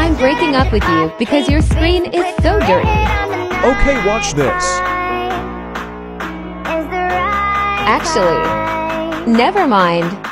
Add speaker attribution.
Speaker 1: I'm breaking up with you because your screen is so dirty.
Speaker 2: Okay, watch this.
Speaker 1: Actually, never mind.